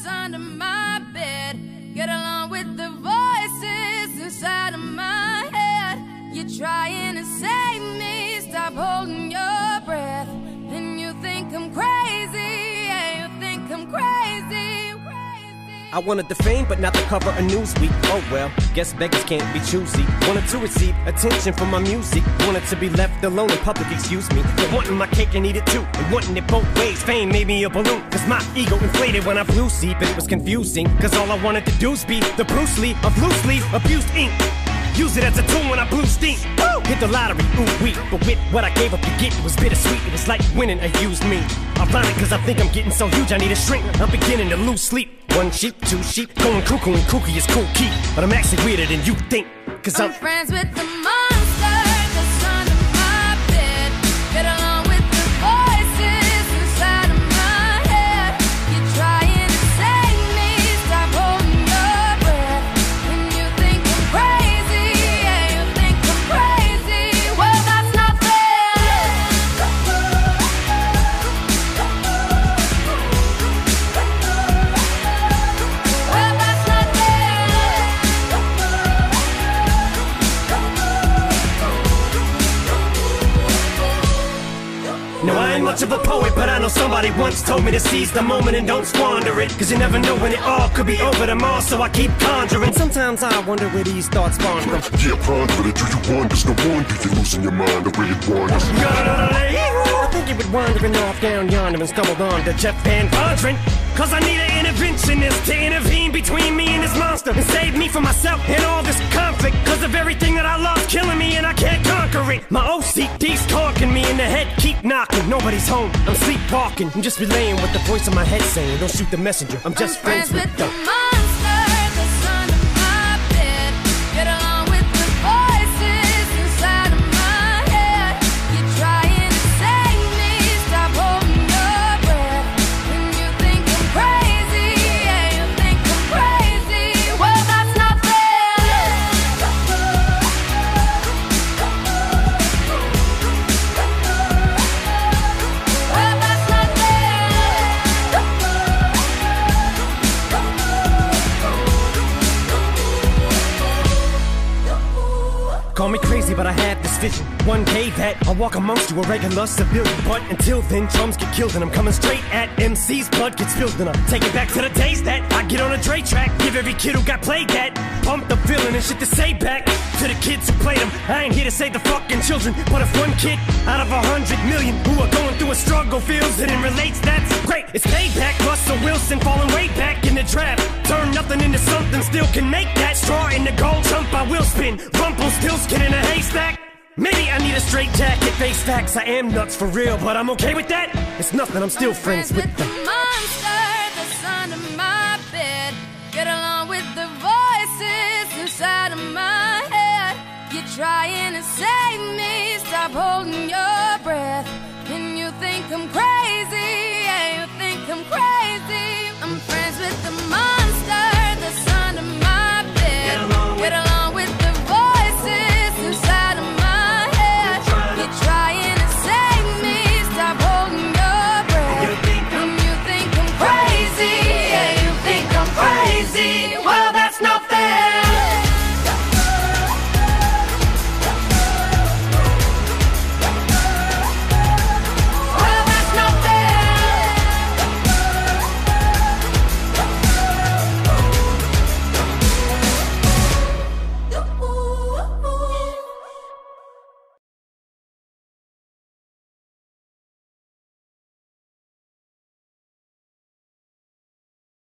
under my bed. Get along with the voices inside of my head. You're trying to save me, stop holding your breath. And you think I'm crazy, yeah, you think I'm crazy. I wanted the fame, but not the cover of Newsweek. Oh well, guess beggars can't be choosy. Wanted to receive attention from my music. Wanted to be left alone in public, excuse me. But wanting my cake and eat it too, and wanting it both ways. Fame made me a balloon, cause my ego inflated when I flew see. But it was confusing, cause all I wanted to do was be the Bruce Lee of loose leaf abused ink. Use it as a tool when I blew steam. Woo! Hit the lottery, ooh wee. But with what I gave up to get, it was bittersweet. It was like winning a used me. Ironic, cause I think I'm getting so huge I need a shrink. I'm beginning to lose sleep. One sheep, two sheep, going cuckoo and kooky is cool key. But I'm actually weirder than you think, cause I'm friends with the monster that's under my bed. Get along with the voices inside of my head. You're trying to save me, stop holding your breath. And you think I'm crazy, yeah, you think I'm crazy. Well, that's not fair. Well, that's not fair. Now I ain't much of a poet, but I know somebody once told me to seize the moment and don't squander it. Cause you never know when it all could be over tomorrow, so I keep conjuring. Sometimes I wonder where these thoughts spawn from. Yeah, ponder it, do you wonder? No wonder you're losing your mind the way it wanders. I think you would wandering off down yonder and stumbled on to Jeff Van Vondren. Cause I need an interventionist to intervene between me and this monster and save me from myself and all this conflict. Cause of everything that I love's killing me and I can't conquer it. My OCD's talking me in the head, keep knocking. Nobody's home, I'm sleepwalking. I'm just relaying what the voice in my head saying. Don't shoot the messenger, I'm just friends with the monster that's under my bed. Get along with the voices inside of my head. You're trying to save me, stop holding your breath. And you think I'm crazy, yeah, you think I'm crazy. Well, that's not fair. Well, that's not Call me crazy, but I had this vision. One day that I'll walk amongst you, a regular civilian. But until then, drums get killed and I'm coming straight at MC's blood gets spilled. And I'm taking back to the days that I get on a Dre track. Give every kid who got played that pump the feeling and shit to say back to the kids who played them. I ain't here to save the fucking children, but if one kid out of 100 million who are going through a struggle feels it and relates, that's great. It's payback. Russell Wilson falling way back in the draft. Turn nothing into something, still can make that. Straw in the gold jump, I will spin. Rumpelstiltskin in a haystack. Maybe I need a straight jacket, face facts. I am nuts for real, but I'm okay with that. It's nothing, I'm still friends with the monster that's under my bed. Get along with the voices inside of my head. You're trying to save me, stop holding your breath. And you think I'm crazy.